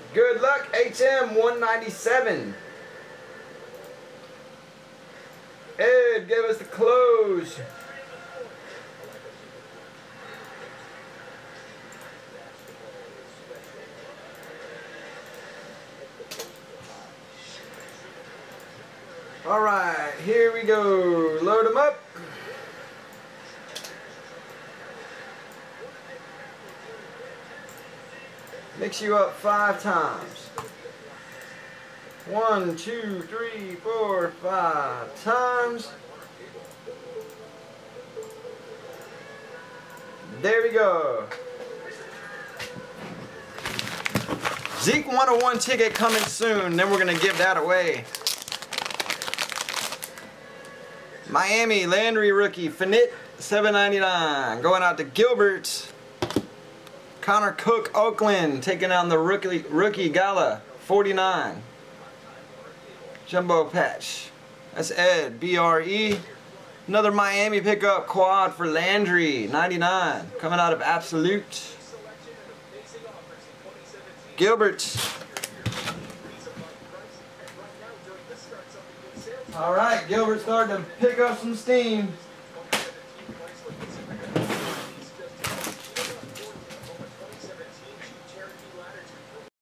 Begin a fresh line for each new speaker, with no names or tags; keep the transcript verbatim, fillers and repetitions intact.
Good luck, H M one ninety-seven. Ed, give us the close. All right, here we go. Load them up. Mix you up five times. One, two, three, four, five times. There we go. Zeke one oh one ticket coming soon. Then we're going to give that away. Miami Landry rookie. Finit seven ninety-nine. Going out to Gilbert. Connor Cook, Oakland, taking on the rookie, rookie Gala, forty-nine. Jumbo patch. That's Ed, B R E. Another Miami pickup quad for Landry, ninety-nine. Coming out of Absolute. Gilbert. Alright, Gilbert's starting to pick up some steam.